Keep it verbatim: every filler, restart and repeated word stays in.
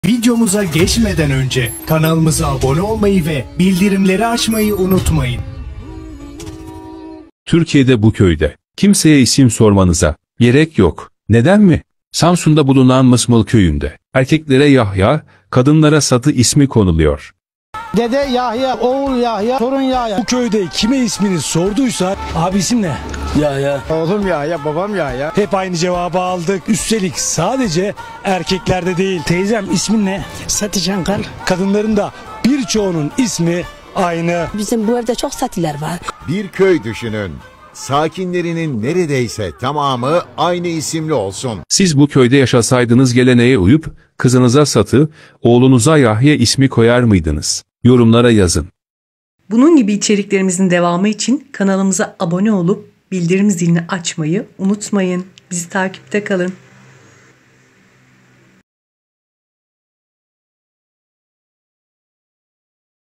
Videomuza geçmeden önce kanalımıza abone olmayı ve bildirimleri açmayı unutmayın. Türkiye'de bu köyde kimseye isim sormanıza gerek yok. Neden mi? Samsun'da bulunan Mısmıl köyünde erkeklere Yahya, kadınlara Satı ismi konuluyor. Dede Yahya, oğul Yahya, torun Yahya. Bu köyde kime ismini sorduysa abi isim ne? Yahya. Oğlum Yahya, babam Yahya. Hep aynı cevabı aldık. Üstelik sadece erkeklerde değil. Teyzem ismin ne? Satı Cankal. Kadınların da birçoğunun ismi aynı. Bizim bu evde çok Satılar var. Bir köy düşünün. Sakinlerinin neredeyse tamamı aynı isimli olsun. Siz bu köyde yaşasaydınız geleneğe uyup kızınıza Satı, oğlunuza Yahya ismi koyar mıydınız? Yorumlara yazın. Bunun gibi içeriklerimizin devamı için kanalımıza abone olup bildirim zilini açmayı unutmayın. Bizi takipte kalın.